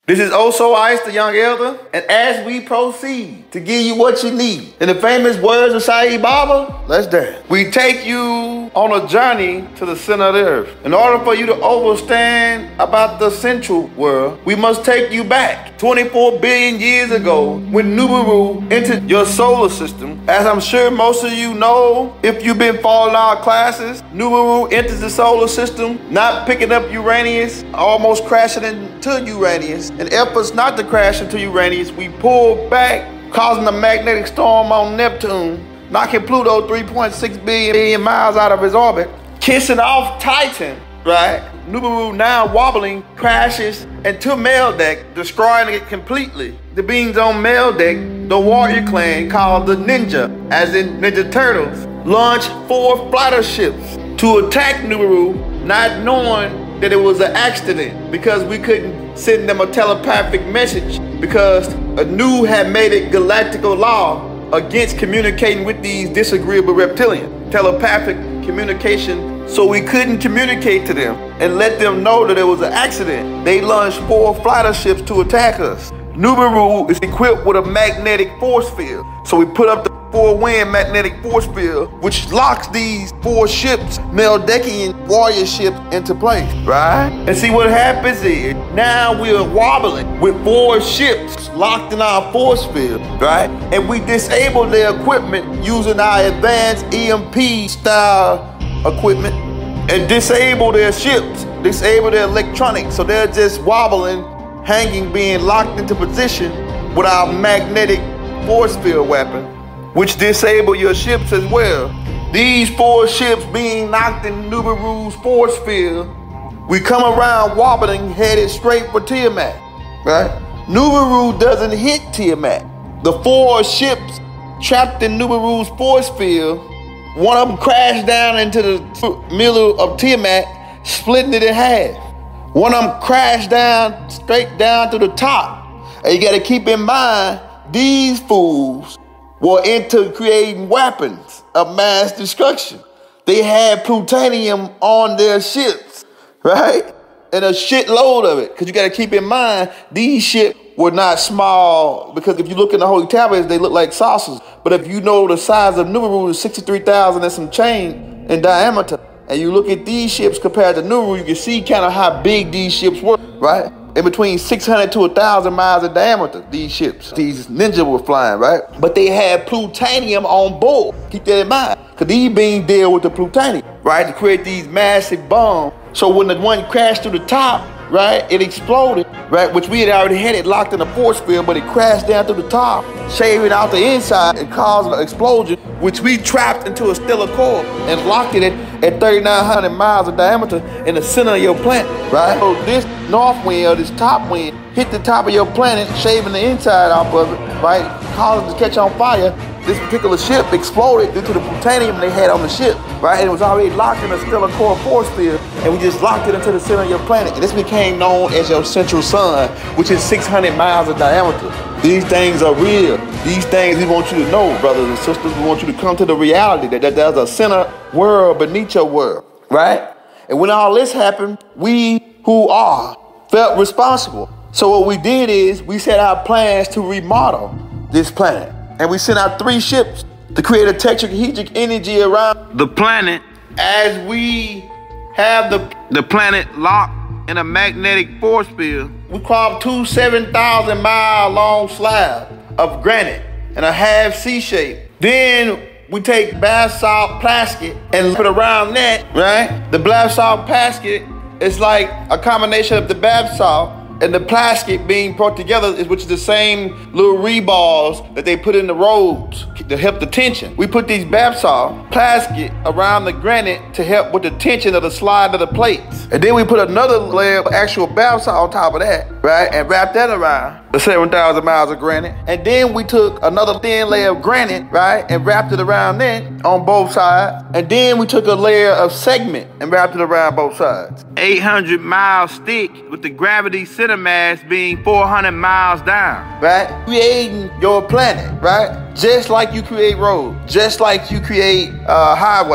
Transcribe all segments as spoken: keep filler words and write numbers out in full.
This is Also Ice, the Young Elder, and as we proceed to give you what you need, in the famous words of Saeed Baba, let's dance. We take you on a journey to the center of the earth. In order for you to understand about the central world, we must take you back twenty-four billion years ago when Nubaru entered your solar system. As I'm sure most of you know, if you've been following our classes, Nubaru enters the solar system, not picking up Uranus, almost crashing into Uranus. In efforts not to crash into Uranus, we pulled back, causing a magnetic storm on Neptune, knocking Pluto three point six billion miles out of his orbit, kissing off Titan, right? Nubaru, now wobbling, crashes into Meldeck, destroying it completely. The beings on Meldeck, the warrior clan called the Ninja, as in Ninja Turtles, launched four fighter ships to attack Nubaru, not knowing that it was an accident because we couldn't send them a telepathic message because Anu had made it galactical law against communicating with these disagreeable reptilians. Telepathic communication, so we couldn't communicate to them and let them know that it was an accident. They launched four fighter ships to attack us. Nubaru is equipped with a magnetic force field, so we put up the four-wind magnetic force field, which locks these four ships, Meldecian warrior ships, into place, right? And see what happens is, now we're wobbling with four ships locked in our force field, right? And we disable their equipment using our advanced E M P style equipment and disable their ships, disable their electronics, so they're just wobbling, hanging, being locked into position with our magnetic force field weapon, which disable your ships as well. These four ships being knocked in Nubaru's force field, we come around wobbling, headed straight for Tiamat, right? Nubaru doesn't hit Tiamat. The four ships trapped in Nubaru's force field, one of them crashed down into the middle of Tiamat, splitting it in half. One of them crashed down, straight down to the top. And you gotta keep in mind, these fools were into creating weapons of mass destruction. They had plutonium on their ships, right? And a shitload of it. Because you got to keep in mind, these ships were not small. Because if you look in the Holy Tablets, they look like saucers. But if you know the size of Nubaru is sixty-three thousand and some change in diameter, and you look at these ships compared to Nubaru, you can see kind of how big these ships were, right? In between six hundred to one thousand miles in diameter, these ships, these ninja were flying, right? But they had plutonium on board. Keep that in mind. Because these beings deal with the plutonium, right? To create these massive bombs. So when the one crashed through the top, right, it exploded, right? Which we had already had it locked in a force field, but it crashed down through the top, shaving out the inside and caused an explosion, which we trapped into a stellar core and locked it at, at thirty-nine hundred miles of diameter in the center of your planet, right? So this north wind or this top wind hit the top of your planet, shaving the inside off of it, right? Causing it to catch on fire. This particular ship exploded due to the plutonium they had on the ship, right? And it was already locked in a stellar core force field, and we just locked it into the center of your planet. And this became known as your central sun, which is six hundred miles of diameter. These things are real. These things we want you to know, brothers and sisters. We want you to come to the reality that, that there's a center world beneath your world, right? And when all this happened, we who are felt responsible. So what we did is we set our plans to remodel this planet. And we sent out three ships to create a tetrahedric energy around the planet as we have the, the planet locked in a magnetic force field. We carved two seven thousand mile long slabs of granite in a half C shape. Then we take basalt plastic and put around that, right? The basalt plastic is like a combination of the basalt and the plastic being brought together, which is the same little reballs that they put in the roads to help the tension. We put these basalt plastic around the granite to help with the tension of the slide of the plates. And then we put another layer of actual basalt on top of that, right? And wrap that around the seven thousand miles of granite. And then we took another thin layer of granite, right? And wrapped it around that on both sides. And then we took a layer of segment and wrapped it around both sides. eight hundred miles thick with the gravity center mass being four hundred miles down, right? Creating your planet, right? Just like you create roads, just like you create uh, highways,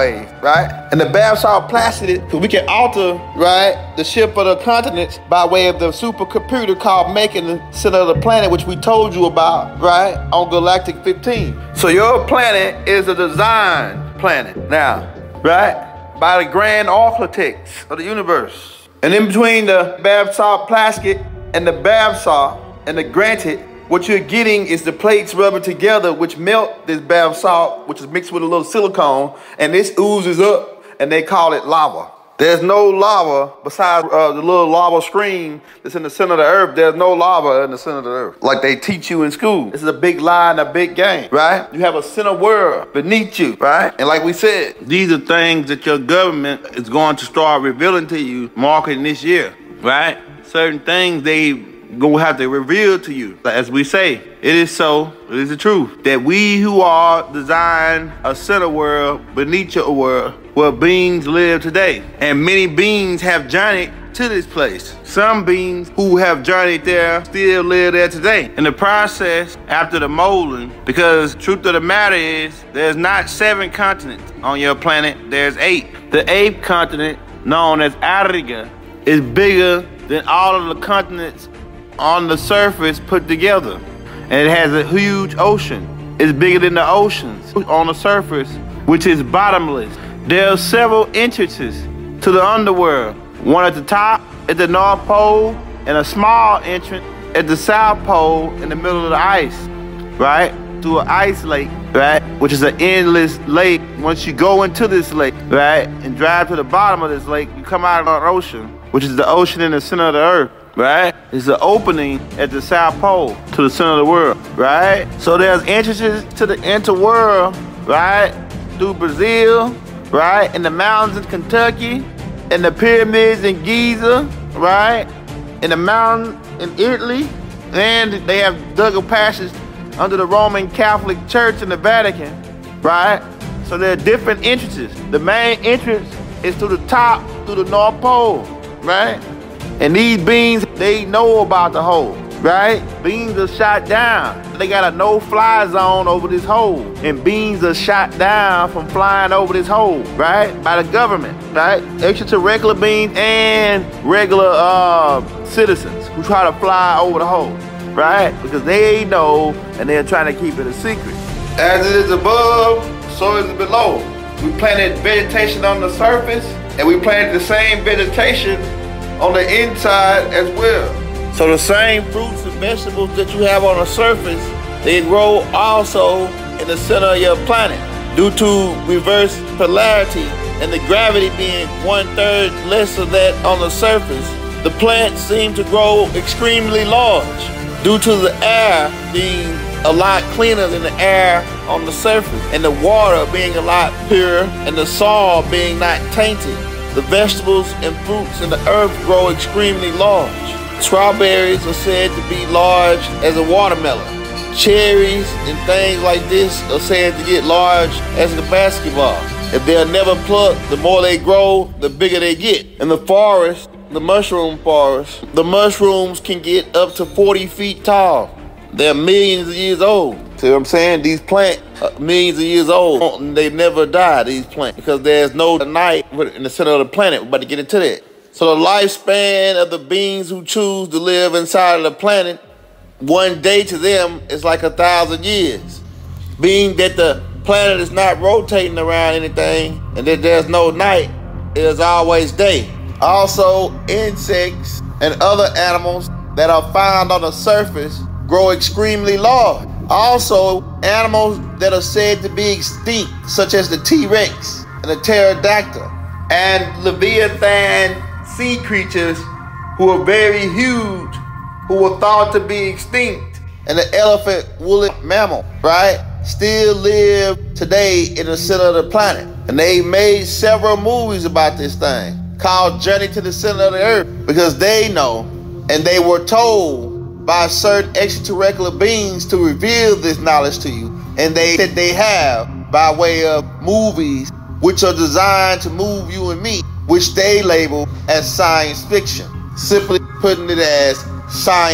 right? And the bath salt plastic, because we can alter, right, the shape of the continents by way of the supercomputer called making the center of the planet, which we told you about, right, on Galactic fifteen. So your planet is a design planet now, right, by the grand architects of the universe. And in between the bath salt plastic and the bath salt and the granite, what you're getting is the plates rubbing together, which melt this bath salt, which is mixed with a little silicone, and this oozes up, and they call it lava. There's no lava besides uh, the little lava stream that's in the center of the earth. There's no lava in the center of the earth, like they teach you in school. This is a big lie and a big game, right? You have a center world beneath you, right? And like we said, these are things that your government is going to start revealing to you marketing this year, right? Certain things they gonna have to reveal to you. As we say, it is so, it is the truth, that we who are design a center world beneath your world where beings live today. And many beings have journeyed to this place. Some beings who have journeyed there still live there today. In the process, after the molding, because truth of the matter is, there's not seven continents on your planet, there's eight. The eighth continent, known as AGHARTA, is bigger than all of the continents on the surface put together, and it has a huge ocean. It's bigger than the oceans on the surface, which is bottomless. There are several entrances to the underworld. One at the top at the North Pole, and a small entrance at the South Pole in the middle of the ice, right? To an ice lake, right? Which is an endless lake. Once you go into this lake, right, and drive to the bottom of this lake, you come out of the ocean, which is the ocean in the center of the earth. Right? It's an opening at the South Pole to the center of the world, right? So there's entrances to the interworld, right? Through Brazil, right? In the mountains in Kentucky, in the pyramids in Giza, right? In the mountain in Italy, and they have dug a passage under the Roman Catholic Church in the Vatican, right? So there are different entrances. The main entrance is to the top, through the North Pole, right? And these beings, they know about the hole, right? Beings are shot down. They got a no-fly zone over this hole. And beings are shot down from flying over this hole, right? By the government, right? Extraterrestrial beings and regular uh, citizens who try to fly over the hole, right? Because they know, and they're trying to keep it a secret. As it is above, so is it below. We planted vegetation on the surface, and we planted the same vegetation on the inside as well. So the same fruits and vegetables that you have on the surface, they grow also in the center of your planet. Due to reverse polarity and the gravity being one third less of that on the surface, the plants seem to grow extremely large due to the air being a lot cleaner than the air on the surface, and the water being a lot purer, and the soil being not tainted. The vegetables and fruits in the earth grow extremely large. Strawberries are said to be large as a watermelon. Cherries and things like this are said to get large as a basketball. If they're never plucked, the more they grow, the bigger they get. In the forest, the mushroom forest, the mushrooms can get up to forty feet tall. They're millions of years old. See what I'm saying? These plants are millions of years old. They never die, these plants, because there's no night in the center of the planet. We're about to get into that. So the lifespan of the beings who choose to live inside of the planet, one day to them is like a thousand years. Being that the planet is not rotating around anything and that there's no night, it is always day. Also, insects and other animals that are found on the surface grow extremely large. Also, animals that are said to be extinct, such as the T-Rex and the pterodactyl, and Leviathan sea creatures who are very huge, who were thought to be extinct, and the elephant woolly mammal, right, still live today in the center of the planet. And they made several movies about this thing called Journey to the Center of the Earth, because they know, and they were told by certain extraterrestrial beings to reveal this knowledge to you. And they said they have by way of movies which are designed to move you and me, which they label as science fiction, simply putting it as science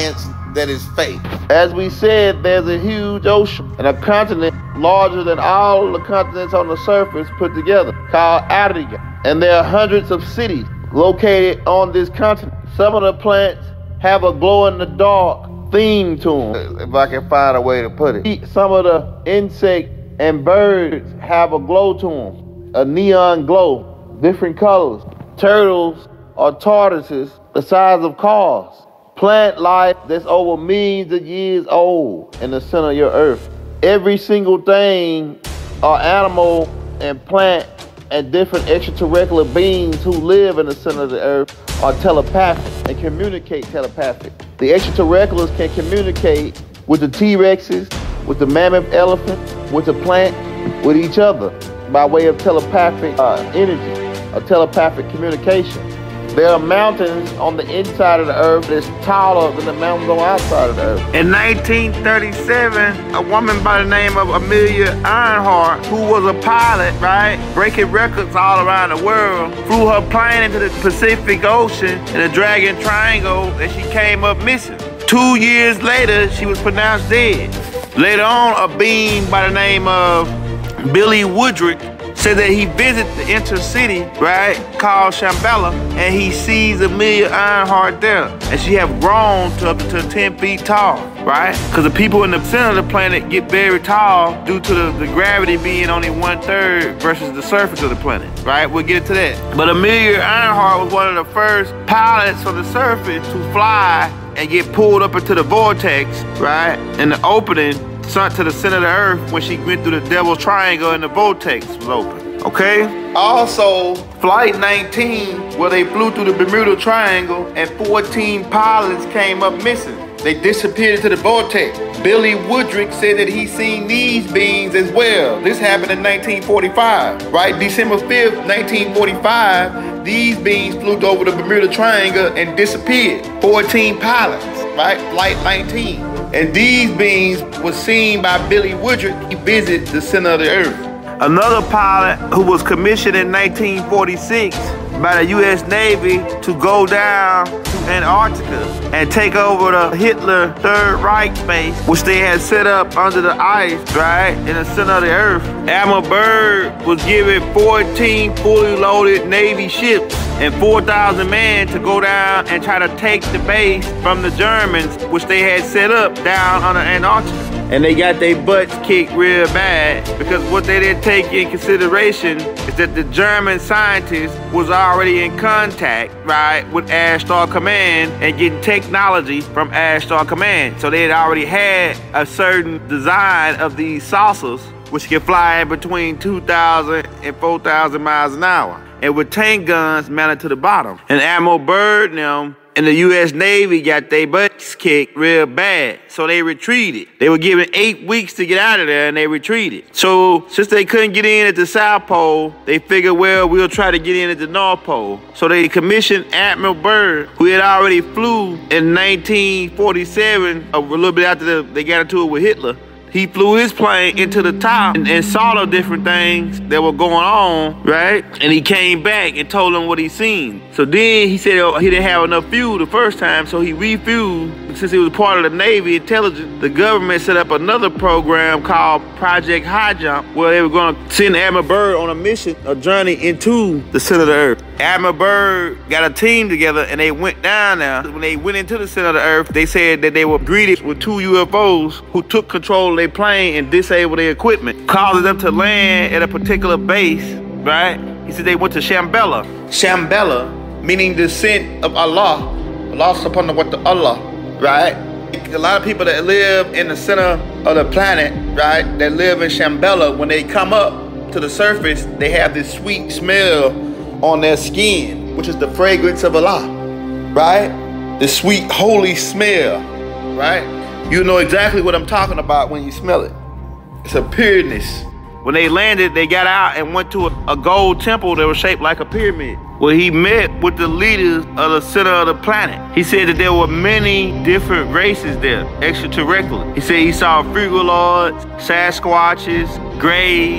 that is fake. As we said, there's a huge ocean and a continent larger than all the continents on the surface put together, called Antarctica. And there are hundreds of cities located on this continent. Some of the plants have a glow-in-the-dark theme to them, if I can find a way to put it. Some of the insects and birds have a glow to them, a neon glow, different colors. Turtles are tortoises the size of cars. Plant life that's over millions of years old in the center of your earth. Every single thing are animal and plant and different extraterrestrial beings who live in the center of the earth are telepathic and communicate telepathic. The extraterrestrials can communicate with the T-Rexes, with the mammoth elephant, with the plant, with each other by way of telepathic uh, energy, a telepathic communication. There are mountains on the inside of the earth that's taller than the mountains on the outside of the earth. In nineteen thirty-seven, a woman by the name of Amelia Earhart, who was a pilot, right, breaking records all around the world, flew her plane into the Pacific Ocean in the Dragon Triangle, and she came up missing. Two years later, she was pronounced dead. Later on, a being by the name of Billy Woodrick said that he visited the intercity, right, called Shamballah, and he sees Amelia Earhart there. And she have grown to up to ten feet tall, right? Because the people in the center of the planet get very tall due to the, the gravity being only one third versus the surface of the planet, right? We'll get to that. But Amelia Earhart was one of the first pilots on the surface to fly and get pulled up into the vortex, right? And the opening sunk to the center of the earth when she went through the Devil's Triangle and the vortex was open, okay? Also, Flight nineteen, where they flew through the Bermuda Triangle and fourteen pilots came up missing. They disappeared into the vortex. Billy Woodrick said that he seen these beings as well. This happened in nineteen forty-five, right? December fifth, nineteen forty-five, these beings flew over the Bermuda Triangle and disappeared. fourteen pilots, right? Flight nineteen. And these beings were seen by Billy Woodrick. He visited the center of the earth. Another pilot who was commissioned in nineteen forty-six by the U S Navy to go down to Antarctica and take over the Hitler Third Reich base, which they had set up under the ice, right, in the center of the earth. Admiral Byrd was given fourteen fully loaded Navy ships and four thousand men to go down and try to take the base from the Germans, which they had set up down under Antarctica. And they got their butts kicked real bad because what they didn't take in consideration is that the German scientists was already in contact, right, with Ashtar Command and getting technology from Ashtar Command. So they had already had a certain design of these saucers which can fly in between two thousand and four thousand miles an hour, and with tank guns mounted to the bottom. And Admiral Byrd and them and the U S Navy got their butts kicked real bad, so they retreated. They were given eight weeks to get out of there, and they retreated. So since they couldn't get in at the South Pole, they figured, well, we'll try to get in at the North Pole. So they commissioned Admiral Byrd, who had already flew in nineteen forty-seven, a little bit after the, they got into it with Hitler. He flew his plane into the top and, and saw the different things that were going on, right? And he came back and told them what he seen. So then he said oh, he didn't have enough fuel the first time, so he refueled. Since he was part of the Navy intelligence, the government set up another program called Project High Jump, where they were going to send Admiral Byrd on a mission, a journey into the center of the earth. Admiral Byrd got a team together and they went down there. When they went into the center of the earth, they said that they were greeted with two U F Os who took control of their plane and disabled their equipment, causing them to land at a particular base, right? He said they went to Shamballah. Shamballah, meaning descent of Allah. Allah subhanahu wa ta'ala, right? A lot of people that live in the center of the planet, right, that live in Shamballah, when they come up to the surface, they have this sweet smell on their skin, which is the fragrance of Allah, right? The sweet, holy smell, right? You know exactly what I'm talking about when you smell it. It's a pureness. When they landed, they got out and went to a, a gold temple that was shaped like a pyramid, where he met with the leaders of the center of the planet. He said that there were many different races there, extraterrestrial. He said he saw Frigoloids, Sasquatches, Greys,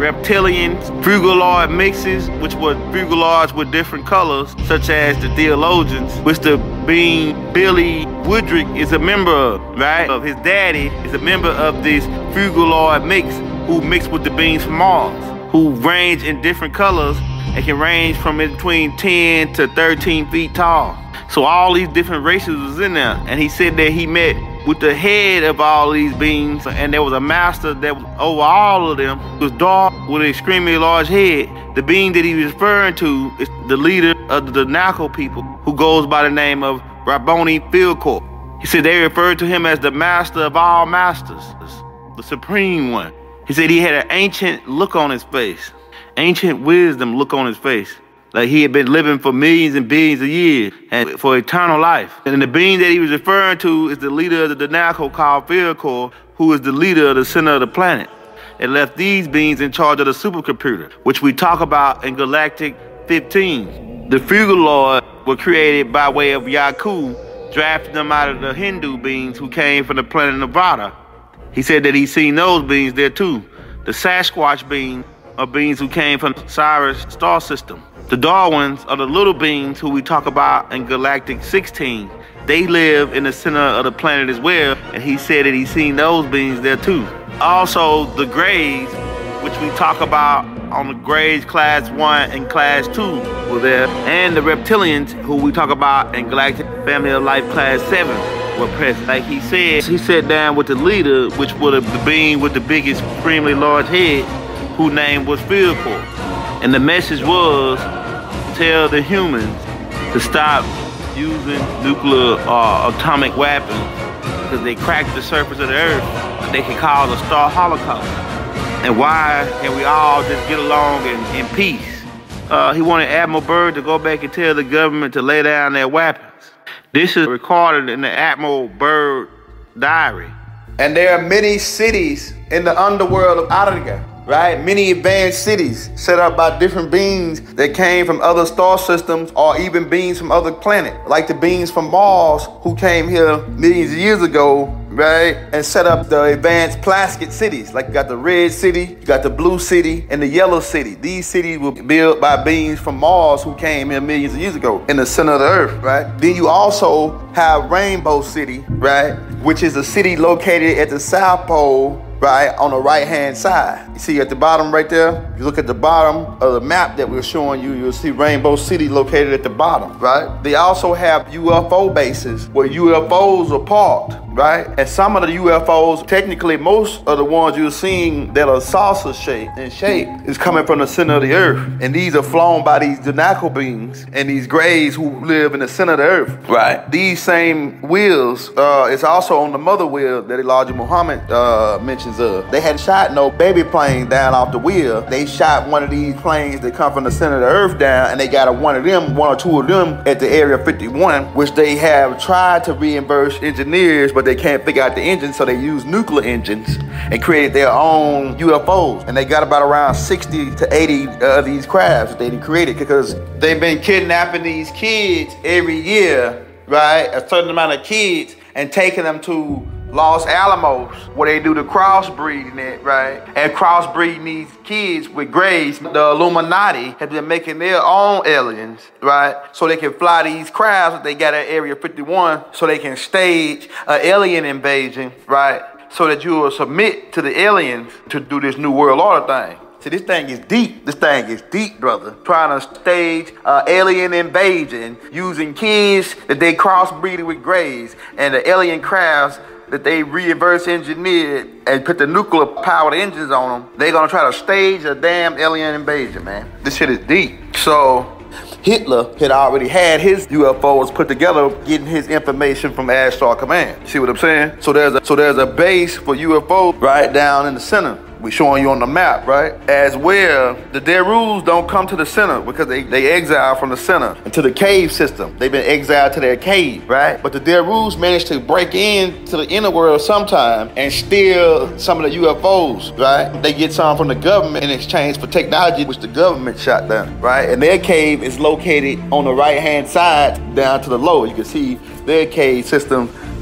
reptilians, frugaloid mixes, which were frugaloids with different colors, such as the theologians, which the being Billy Woodrick is a member of, right? Of his daddy is a member of this frugaloid mix who mixed with the beings from Mars, who range in different colors and can range from between ten to thirteen feet tall. So all these different races was in there, and he said that he met with the head of all these beings, and there was a master that was over all of them. It was dark with an extremely large head. The being that he was referring to is the leader of the Danako people, who goes by the name of Rabboni Philkor. He said they referred to him as the master of all masters, the supreme one. He said he had an ancient look on his face, ancient wisdom look on his face. Like he had been living for millions and billions of years and for eternal life. And the being that he was referring to is the leader of the Danako called Philkor, who is the leader of the center of the planet. It left these beings in charge of the supercomputer, which we talk about in Galactic fifteen. The Frugaloid were created by way of Yaku, drafting them out of the Hindu beings who came from the planet Nevada. He said that he's seen those beings there too. The Sasquatch beings are beings who came from the Sirius star system. The Darwins are the little beings who we talk about in Galactic sixteen. They live in the center of the planet as well, and he said that he's seen those beings there too. Also, the Greys, which we talk about on the Greys class one and class two were there, and the Reptilians, who we talk about in Galactic Family of Life class seven were present. Like he said, he sat down with the leader, which was the being with the biggest, extremely large head, whose name was Philkor. And the message was, tell the humans to stop using nuclear or atomic weapons because they crack the surface of the earth. They can cause a star holocaust. And why can we all just get along in, in peace? Uh, he wanted Admiral Byrd to go back and tell the government to lay down their weapons. This is recorded in the Admiral Byrd diary. And there are many cities in the underworld of AGHARTA, right? Many advanced cities set up by different beings that came from other star systems or even beings from other planets, like the beings from Mars who came here millions of years ago, right? And set up the advanced plastic cities. Like you got the red city, you got the blue city, and the yellow city. These cities were built by beings from Mars who came here millions of years ago in the center of the earth, right? Then you also have Rainbow City, right? Which is a city located at the South Pole, right, on the right-hand side. You see at the bottom right there, if you look at the bottom of the map that we're showing you, you'll see Rainbow City located at the bottom, right? They also have U F O bases where U F Os are parked, right? And some of the U F Os, technically most of the ones you're seeing that are saucer shaped in shape is coming from the center of the earth. And these are flown by these Danako beings and these Greys who live in the center of the earth, right? These same wheels uh, is also on the mother wheel that Elijah Muhammad uh, mentions of. They hadn't shot no baby plane down off the wheel. They shot one of these planes that come from the center of the earth down, and they got a, one of them, one or two of them at the Area fifty-one, which they have tried to reimburse engineers, but they can't figure out the engine, so they use nuclear engines and created their own U F Os. And they got about around sixty to eighty of these crafts that they created because they've been kidnapping these kids every year, right? A certain amount of kids, and taking them to Los Alamos, where they do the crossbreeding it, right? And crossbreeding these kids with Greys. The Illuminati have been making their own aliens, right? So they can fly these crafts that they got at Area fifty-one, so they can stage an alien invasion, right? So that you will submit to the aliens to do this New World Order thing. See, this thing is deep. This thing is deep, brother. Trying to stage uh, alien invasion using kids that they crossbreeded with Greys and the alien crafts that they reverse engineered and put the nuclear powered engines on them. They're gonna try to stage a damn alien invasion, man. This shit is deep. So Hitler had already had his U F Os put together, getting his information from Ashtar Command. See what I'm saying? So there's a, so there's a base for U F Os right down in the center. We're showing you on the map, right? As well, the Derus don't come to the center because they, they exile from the center into the cave system. They've been exiled to their cave, right? But the Derus managed to break into the inner world sometime and steal some of the U F Os, right? They get some from the government in exchange for technology, which the government shot down, right? And their cave is located on the right-hand side down to the lower. You can see their cave system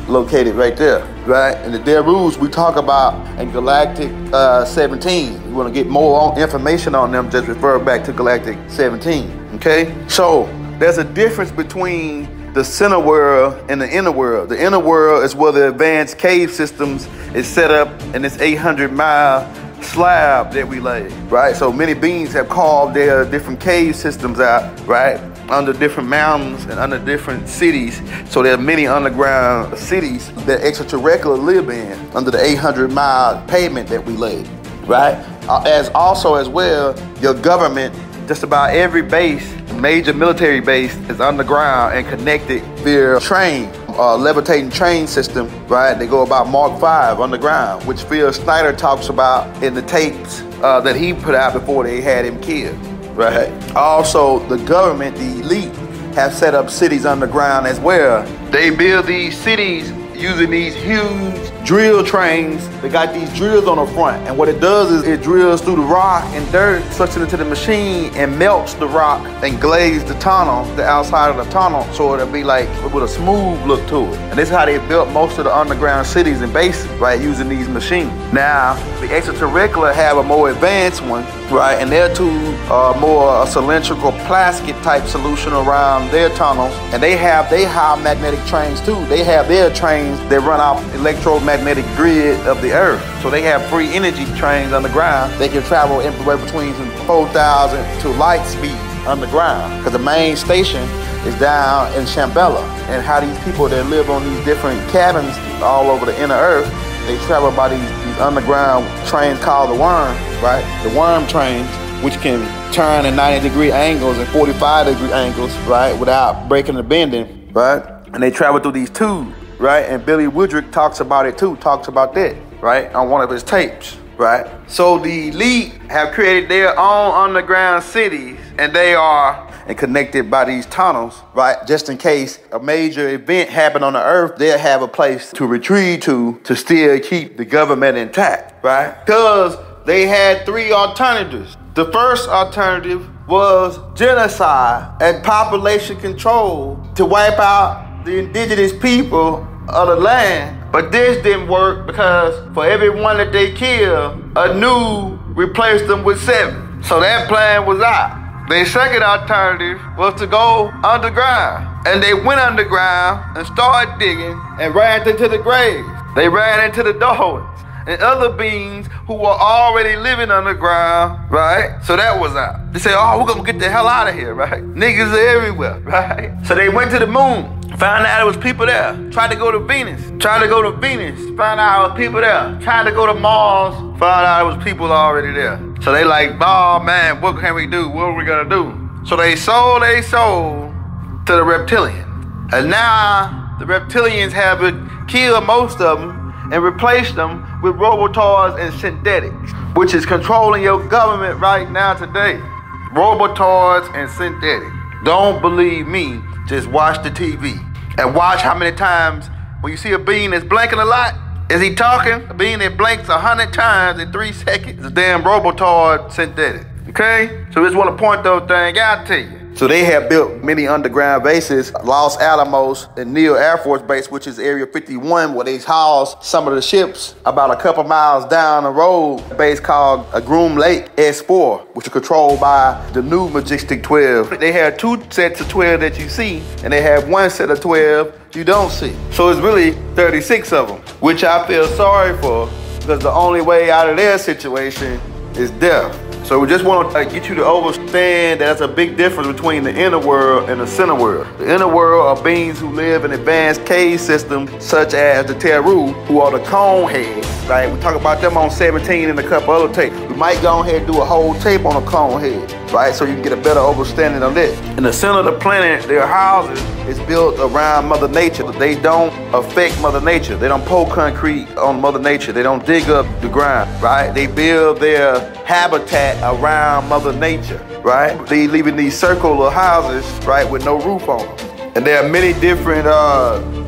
located right there, right? And the Derus we talk about in Galactic uh, seventeen. You want to get more information on them, just refer back to Galactic seventeen, okay? So there's a difference between the center world and the inner world. The inner world is where the advanced cave systems is set up in this eight hundred mile slab that we lay, right? So many beings have carved their different cave systems out, right? Under different mountains and under different cities. So there are many underground cities that extraterrestrials live in under the eight hundred mile pavement that we laid, right? Uh, as also as well, your government, just about every base, major military base is underground and connected via train, uh, levitating train system, right? They go about Mark five underground, which Phil Snyder talks about in the tapes uh, that he put out before they had him killed, right? Also, the government, the elite, have set up cities underground as well. They build these cities using these huge drill trains. They got these drills on the front, and what it does is it drills through the rock and dirt, sucks it into the machine and melts the rock and glazes the tunnel, the outside of the tunnel, so it'll be like with a smooth look to it. And this is how they built most of the underground cities and bases, right, using these machines. Now, the extraterrestrial have a more advanced one, right, and their tube are more a cylindrical plastic type solution around their tunnels, and they have they high magnetic trains too. They have their trains that run off electromagnetic grid of the earth. So they have free energy trains underground. They can travel anywhere between four thousand to light speed underground, because the main station is down in Shamballah. And how these people that live on these different cabins all over the inner earth, they travel by these, these underground trains called the worm, right? The worm trains, which can turn at ninety degree angles and forty-five degree angles, right? Without breaking or bending, right? And they travel through these tubes, right? And Billy Woodrick talks about it too, talks about that, right? On one of his tapes, right? So the elite have created their own underground cities, and they are and connected by these tunnels, right? Just in case a major event happened on the earth, they'll have a place to retreat to, to still keep the government intact, right? Because they had three alternatives. The first alternative was genocide and population control to wipe out the indigenous people of the land. But this didn't work, because for every one that they killed, a new replaced them with seven. So that plan was out. Their second alternative was to go underground. And they went underground and started digging and ran into the graves. They ran into the doorways. And other beings who were already living underground, right? So that was out. They said, oh, we're gonna get the hell out of here, right? Niggas are everywhere, right? So they went to the moon, found out there was people there. Tried to go to Venus, tried to go to Venus, found out there was people there. Tried to go to Mars, found out there was people already there. So they like, oh man, what can we do? What are we gonna do? So they sold they sold to the reptilians. And now the reptilians have killed most of them and replace them with robotoids and synthetics, which is controlling your government right now today. Robotoids and synthetics. Don't believe me, just watch the T V. And watch how many times, when you see a being that's blinking a lot, is he talking? A being that blinks a hundred times in three seconds, it's a damn robotoid synthetic, okay? So I just wanna point those things out to you. So they have built many underground bases, Los Alamos and Neal Air Force Base, which is Area fifty-one, where they house some of the ships about a couple miles down the road, a base called a Groom Lake S four, which is controlled by the new Majestic twelve. They have two sets of twelve that you see, and they have one set of twelve you don't see. So it's really thirty-six of them, which I feel sorry for, because the only way out of their situation is death. So we just want to get you to understand that there's a big difference between the inner world and the center world. The inner world are beings who live in advanced cave systems, such as the Teru, who are the cone heads, right? We talk about them on seventeen and a couple other tapes. We might go ahead and do a whole tape on a cone head, right? So you can get a better understanding of this. In the center of the planet, their houses is built around Mother Nature. They don't affect Mother Nature. They don't pour concrete on Mother Nature. They don't dig up the ground, right? They build their habitat around Mother Nature, right? They live in these circular houses, right, with no roof on them. And there are many different uh,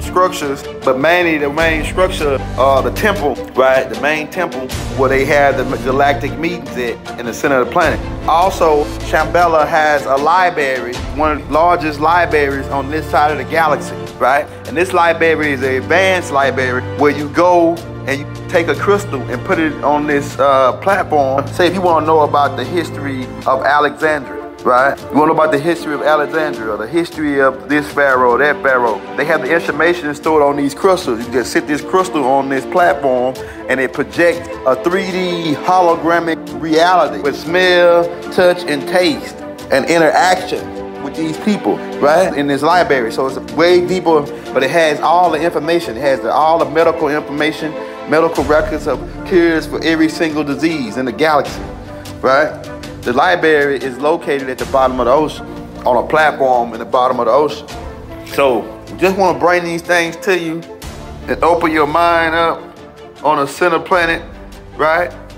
structures, but mainly the main structure, uh, the temple, right? The main temple where they have the galactic meetings at in the center of the planet. Also, Shamballah has a library, one of the largest libraries on this side of the galaxy, right? And this library is an advanced library where you go and you take a crystal and put it on this uh, platform. Say if you want to know about the history of Alexandria, right? You want to know about the history of Alexandria, or the history of this pharaoh, that pharaoh. They have the information stored on these crystals. You just sit this crystal on this platform and it projects a three D hologramic reality with smell, touch, and taste and interaction with these people, right? In this library. So it's way deeper, but it has all the information. It has the, all the medical information, medical records of cures for every single disease in the galaxy, right? The library is located at the bottom of the ocean, on a platform in the bottom of the ocean. So just want to bring these things to you and open your mind up on a center planet, right?